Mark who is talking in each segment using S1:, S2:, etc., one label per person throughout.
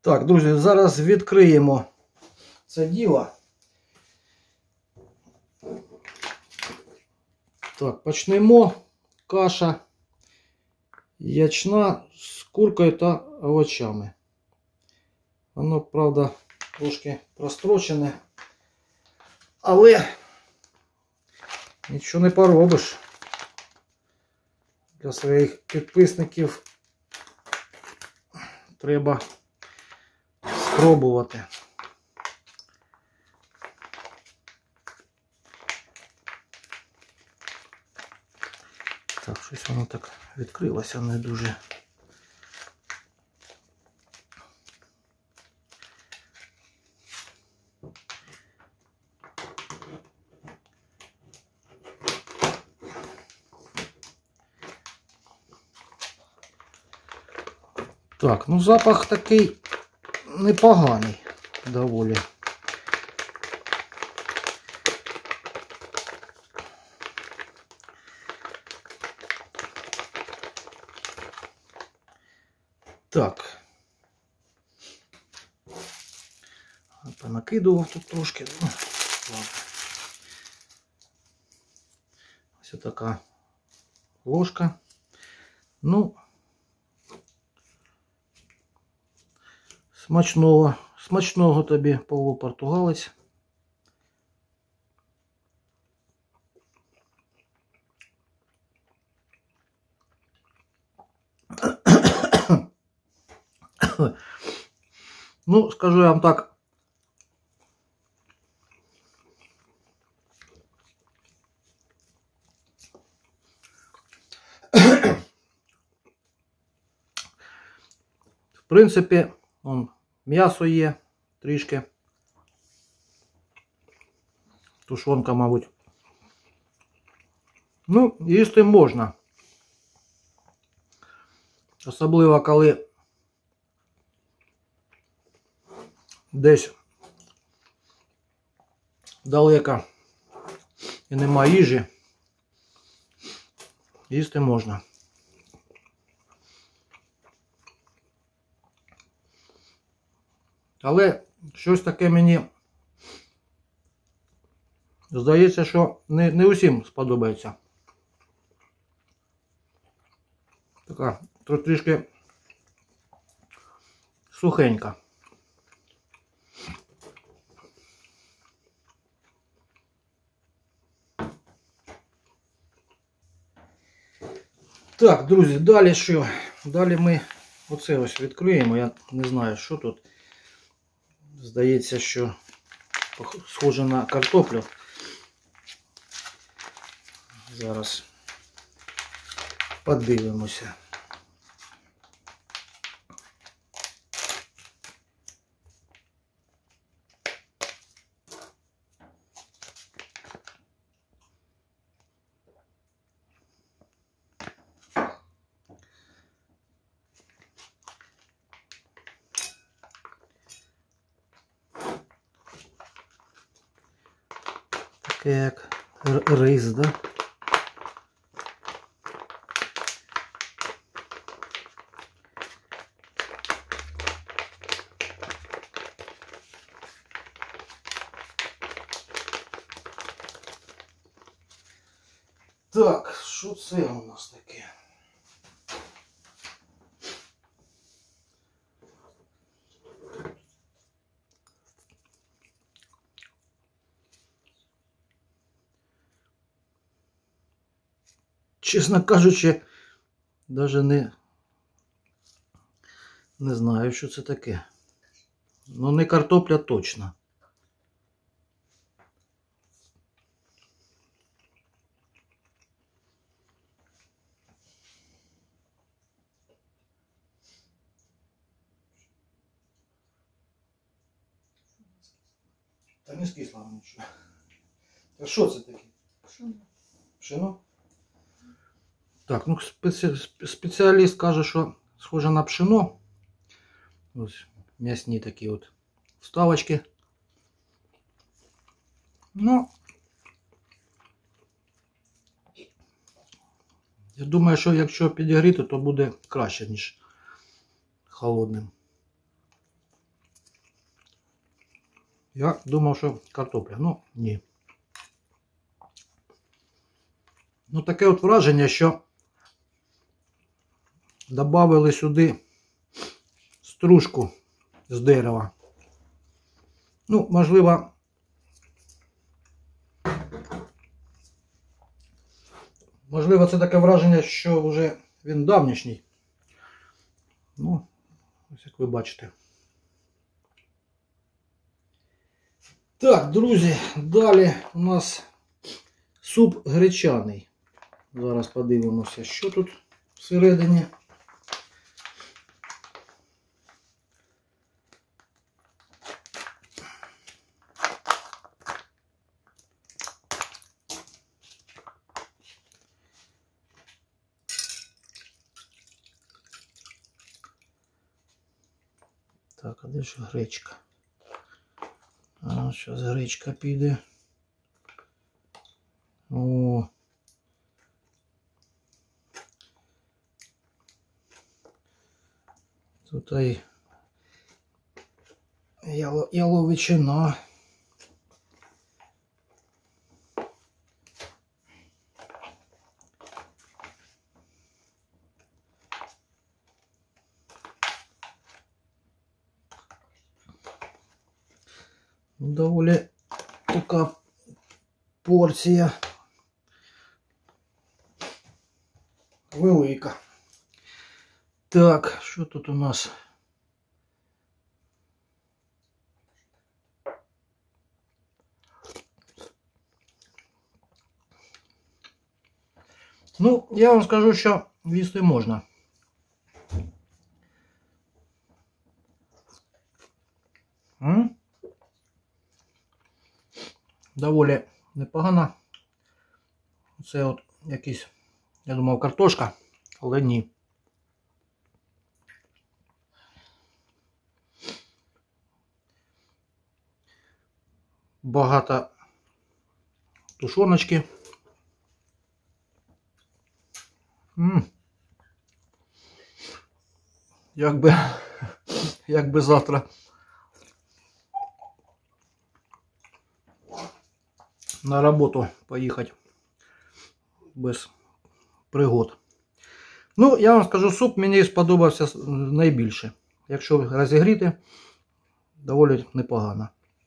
S1: Так, друзі, зараз відкриємо це діло. Так, почнемо. Каша ячна з куркою та овочами. Воно, правда, трошки прострочене, але нічого не поробиш. Для своїх підписників треба спробувати. Так, щось воно так відкрилося не дуже. Так, ну запах такий непоганий доволі. Так. Понакидував тут трошки. Ну, ладно. Ось така ложка. Ну, смачного тобі, Павло Португалець. Ну, скажу я вам так. В принципі, м'ясо є трішки. Тушонка, мабуть. Ну, їсти можна. Особливо, коли десь далеко і нема їжі, їсти можна. Але щось таке мені здається, що не усім сподобається. Така трішки сухенька. Так, друзі, далі що? Далі ми оце ось відкриємо. Я не знаю, що тут. Здається, що схоже на картоплю. Зараз подивимося. Таке як рис, да? Так, що це у нас таке? Чесно кажучи, навіть не знаю, що це таке. Ну, не картопля точно. Та не скисло нічого. Та що це таке? Пшено. Пшено? Так, ну спеціаліст каже, що схоже на пшено. Ось м'ясні такі от вставочки. Ну, я думаю, що якщо підігріти, то буде краще, ніж холодним. Я думав, що картопля. Ну, ні. Ну, таке от враження, що добавили сюди стружку з дерева. Ну, можливо, це таке враження, що вже він давнішній. Ну, ось як ви бачите. Так, друзі, далі у нас суп гречаний. Зараз подивимося, що тут всередині. Так, а де ж гречка? А, зараз гречка піде. О. Тут і яловичина. Доволі така порція велика. Так, що тут у нас? Ну, я вам скажу, що їсти можна. Доволі непогано. Це от якийсь, я думав, картошка, але ні. Багато тушоночки. Як би завтра на роботу поїхати без пригод. Ну, я вам скажу, суп мені сподобався найбільше. Якщо розігріти, доволі непогано.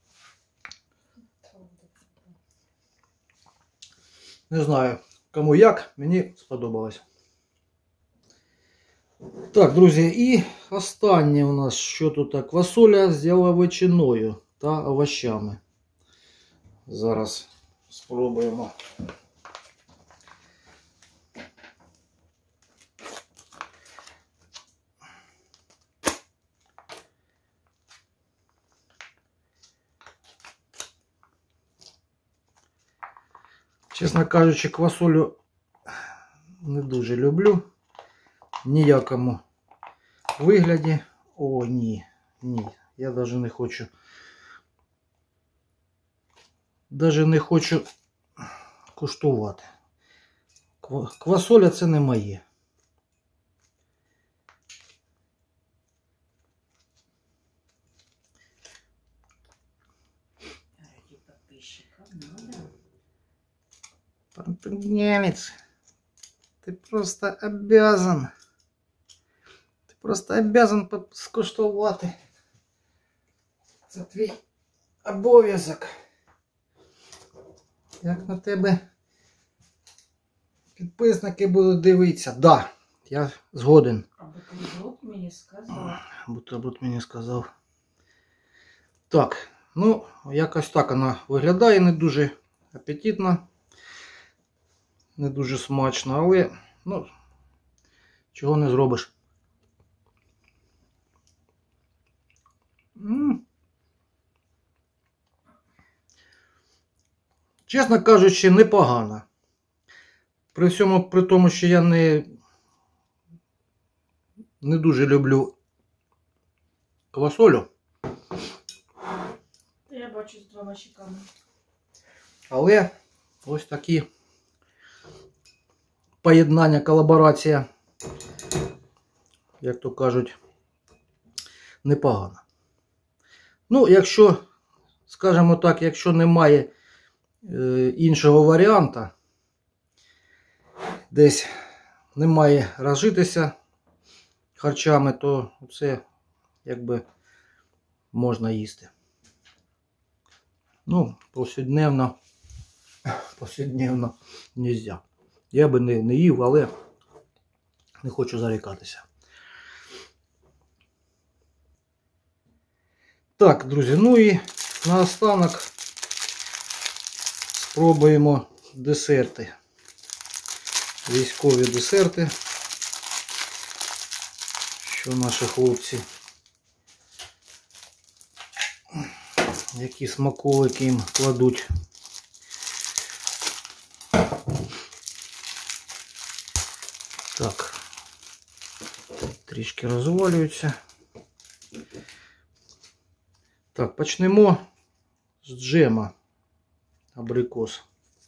S1: Не знаю, кому як, мені сподобалось. Так, друзі, і останнє у нас, що тут, квасоля з яловичиною та овощами. Зараз спробуємо. Чесно кажучи, квасолю не дуже люблю. Ніякому вигляді. О, ні, ні, я навіть не хочу. Навіть не хочу куштувати. Квасоля це не моє. Пантангелец, ты просто обязан. Ти просто обязан скуштувати. Це твій обов'язок. Як на тебе підписники будуть дивитися. Да, я згоден.
S2: А бутерброд мені сказав.
S1: Бутерброд мені сказав. Так, ну, якось так вона виглядає, не дуже апетитно. Не дуже смачно, але, ну, чого не зробиш. Чесно кажучи, непогано. При всьому, при тому, що я не дуже люблю квасолю.
S2: Я бачу з двома щеками.
S1: Але ось такі поєднання, колаборація, як то кажуть, непогано. Ну, якщо скажімо так, якщо немає іншого варіанта, десь немає розжитися харчами, то це якби можна їсти. Ну, повсякденно нельзя. Я би не їв, але не хочу зарікатися. Так, друзі, ну і наостанок спробуємо десерти. Військові десерти, що наші хлопці, які смаколики їм кладуть. Так, трішки розвалюються. Так, почнемо з джема абрикос.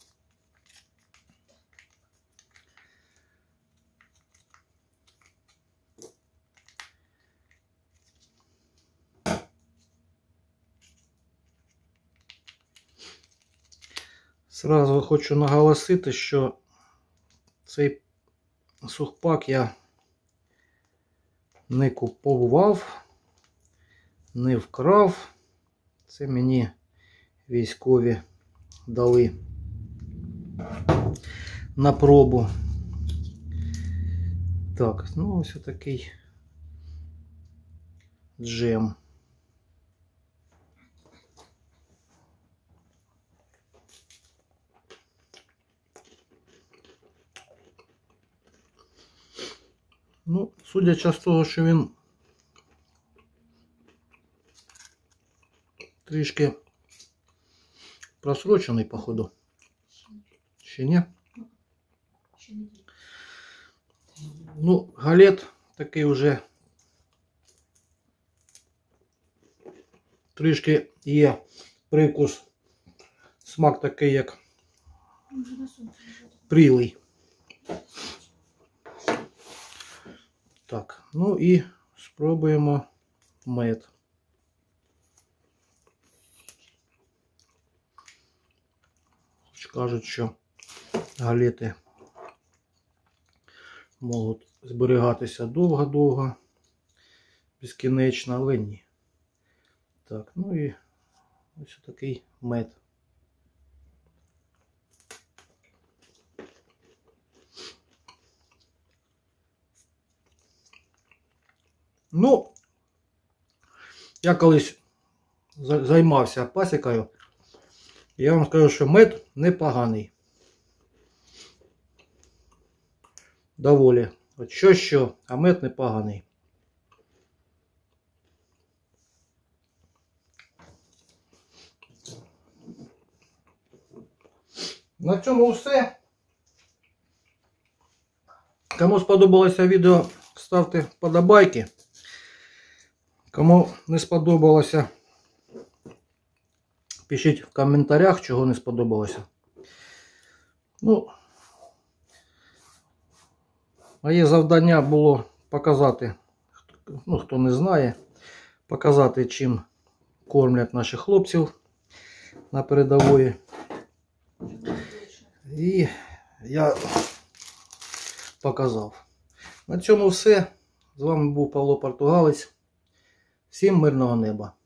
S1: Сразу хочу наголосити, що цей сухпак я не купував, не вкрав. Це мені військові дали на пробу. Так, ну ось такий джем. Ну, судячи з того, що він трішки просрочений, походу. Ще ні? Ну, галет такий уже трішки є привкус, смак такий, як прілий. Так, ну і спробуємо мед. Кажуть, що галети можуть зберігатися довго-довго, безкінечно, але ні. Так, ну і ось такий мед. Ну, я колись займався пасікою. Я вам скажу, що мед непоганий. Доволі. От що, а мед непоганий. На цьому все. Кому сподобалося відео, ставте вподобайки. Кому не сподобалося, пишіть в коментарях, чого не сподобалося. Ну, моє завдання було показати, ну, хто не знає, показати, чим кормлять наших хлопців на передової. І я показав. На цьому все. З вами був Павло Португалець. Всім мирного неба.